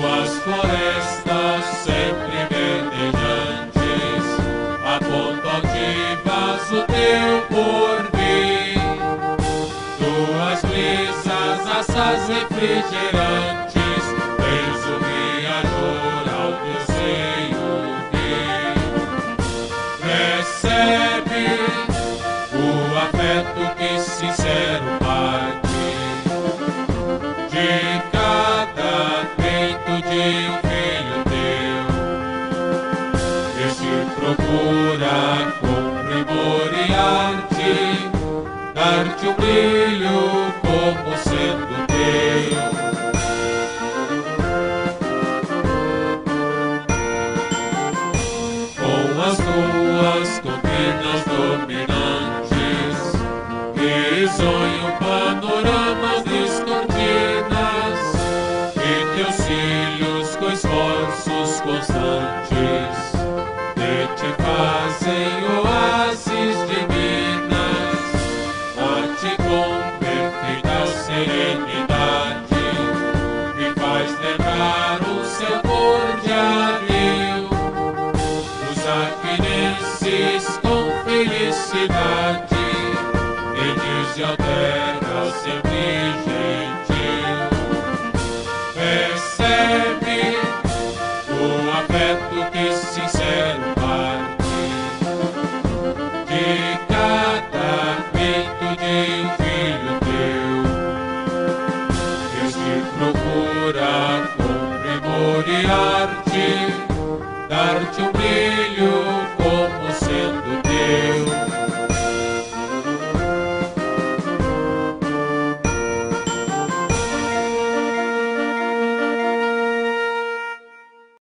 tuas florestas sempre verdejantes, a ponto altivas o teu porvir. Tuas brisas, assaz refrigerantes, tens o riachuelo ao teu seio vir. Recebe o afeto que sincero parte de cada peito de um filho teu. Este procura com primor e arte dar-te um brilho como sendo teu. Com as tuas cortinas dominantes, risonho panoramas descortinas, e teus cílios com esforços constantes que te fazem oásis de minas, a te com perfeita serenidade me faz lembrar o seu cordialio. Os aquinenses com felicidade eles de alterna sempre gentil. Recebe o afeto que sincero parte de cada peito de um filho teu. Deus te procura com primor e arte dar-te um brilho